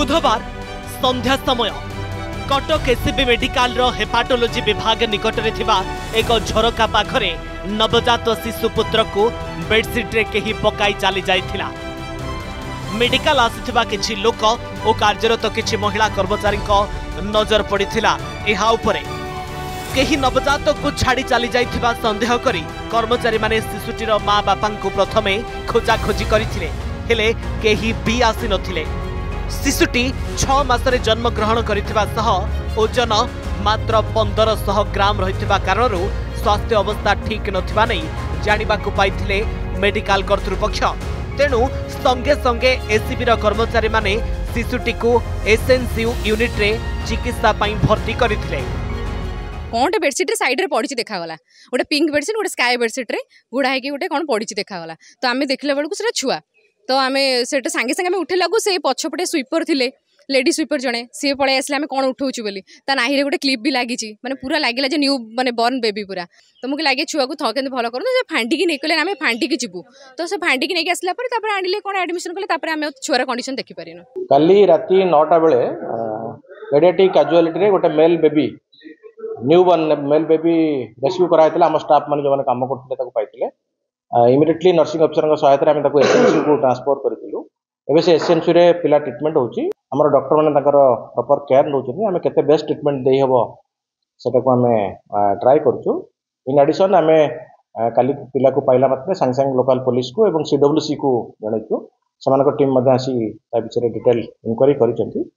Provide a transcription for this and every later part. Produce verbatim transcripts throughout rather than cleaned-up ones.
बुधवार संध्या समय कटक एससीबी मेडिकल रो हेपाटोलोजी विभाग निकटरे थिबा एक झरका पाखरे नवजात शिशु पुत्र को बेडसीट रे केही पकाई चली जाइथिला। मेडिकल आसिथिबा किछि लोक ओ कार्यरत किछि महिला कर्मचारी को नजर पड़िथिला। एहा उपरे केही नवजात को छाड़ी चली जाइथिबा संदेह करी कर्मचारी माने शिशुटीर मां बापा को प्रथमे खोजा खोजी करिथिले, हेले केही भी आसी नथिले। शिशुटी छह मासरे जन्म ग्रहण करिथिबा सह ओजन मात्र पंद्रह सौ ग्राम रहिथिबा कारणरू स्वास्थ्य अवस्था ठीक नथिबा नै जानिबाकु पाइथिले मेडिकल कर्तृपक्ष। तेणु संगे संगे एसीबी रो कर्मचारी माने शिशुटी को एसएनसीयू यूनिट रे चिकित्सा पई भर्ती करिथिले। कौन बेडसीट रे साइड रे पड़ी देखा गला, गोटे पिंक बेडसीट गोटे स्काई बेडसीट रे गुड़ा है कि गोटे कौन पड़ी देखा गला। तो आम देखला बेलू से छुआ तो आम से सांगे सांगे उठे लगू से पछपटे स्वीपर थिले लेडी स्वीपर जड़े सी पलि आसले आम कौन उठाऊँ बोली नाही गोटे क्लिप भी लगी माने पूरा लगे जे न्यू माने बर्न बेबी पूरा। तो मुझे लगे छुआ को थके भल कर फांडिकी नहीं कले आम फांडिकी जीवु तो से फांडिकी नहीं आसला आनिले कौन एडमिशन कले आम छुआर कंडीशन देखी पारिन। काली राति नौटा बेले पेडियाट्रिक कैजुअलिटी गोटे male baby newborn male baby rescue कराइला। आम स्टाफ मैंने जो काम करते पाई इमिडिएटली नर्सिंग अफिसर सहायता आम एसएनसी को ट्रांसफर करूँ। एवं से एसएनसी रे पिला ट्रिटमेंट होची हमर डॉक्टर मैंने प्रॉपर केयर नौकरी आम के बेस्ट ट्रिटमेंट दे हम से आम ट्राए करूँ। इन एडिशन आम काली पिला को पाइला मात्रे सांगे सांगे लोकल पुलिस को एवं सीडब्ल्यूसी को जनइचु से टीम आसी विषय डिटेल इंक्वारी करिसेंती।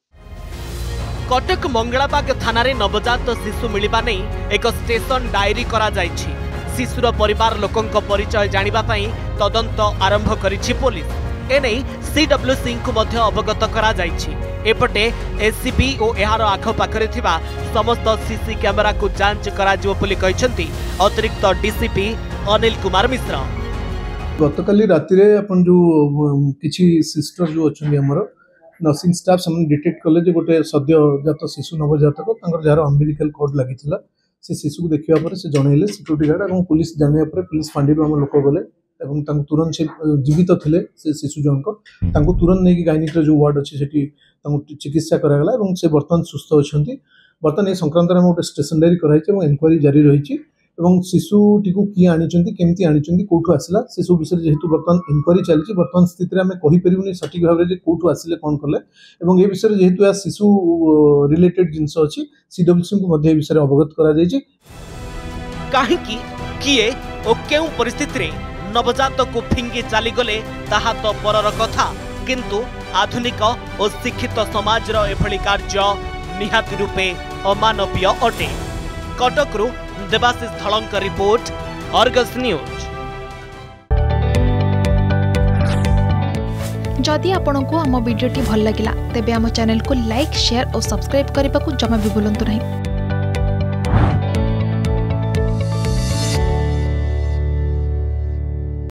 कटक मंगलाबाग थाना रे नवजात शिशु मिलिबा नै एक स्टेशन डायरी करा जाइछि। शिशुर परिवार लोकंक परिचय जानिबा पई तदंत आरंभ करिछि पुलिस। एनै सीडब्ल्यूसी को मध्य अवगत करा जाइछि। एपटे एससीबी और एहार आखपाखरे थिबा समस्त सीसी कैमेरा को जांच करा जिवो बोली कहिसंती अतिरिक्त डीसीपी अनिल कुमार मिश्र। गतकाली राति रे अपन जो किछि सिस्टर जो अछन हमर नर्सिंग स्टाफ से डिटेक्ट कले जे गोटे सद्यजात शिशु नवजातक तांकर जार अम्बिलिकल कॉर्ड लागिथिला। से शिशु को देखिबा पर से जनइले सिक्यूरिटी गार्ड और पुलिस जानिया पर पुलिस फांडी हम लोक गले एवं तांको तुरंत से जीवित थिले से शिशु जनक तांको तुरंत नहीं गायनिक जो वार्ड अच्छे सेठी तांको चिकित्सा करागला एवं से वर्तमान सुस्थ अछंती। वर्तमान ए संक्रांत में गोटे स्टेशन डायरी कराइछि एवं इंक्वायरी जारी रहिछि एवं शिशुटी को किए आनिचंती केमती आनिचंती कोठु आसला शिशु विषय जेहेतु वर्तमान इंक्वायरी चलछि वर्तमान स्थिति रे हमें कहि परिबुनी सटीक भाव रे कोठु आसिले कोन करले एवं ए विषय जेहेतु या शिशु रिलेटेड जिंस अछि सीडब्ल्यूसी को मध्ये विषय अवगत करा जाइछि। काहे कि किए ओ केउ परिस्थिति रे नवजात को फिंगी चली गले ताहा तो परर कथा, किंतु आधुनिक और शिक्षित समाज रो एभली कार्य निहाती रूपे अमानवीय अटे। कटकरू देवाशीष धलंक रिपोर्ट, अर्गस न्यूज। जदि आपंक आम भिडी भल लगा तेब आम चैनल को लाइक शेयर और सब्सक्राइब करने को जमा भी भूलु नहीं।